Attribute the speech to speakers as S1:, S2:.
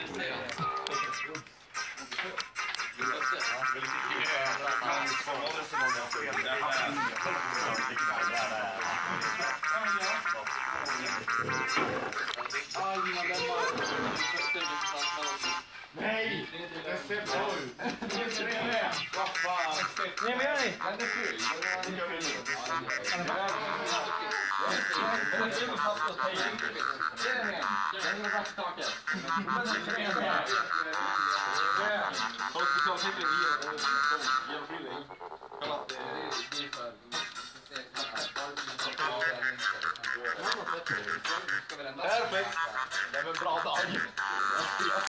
S1: Nej, det ser bra ut. Det är det. Vad fan.
S2: Nej, men gör ni?
S1: Det gör vi nu. Perfekt. Det är en bra dag.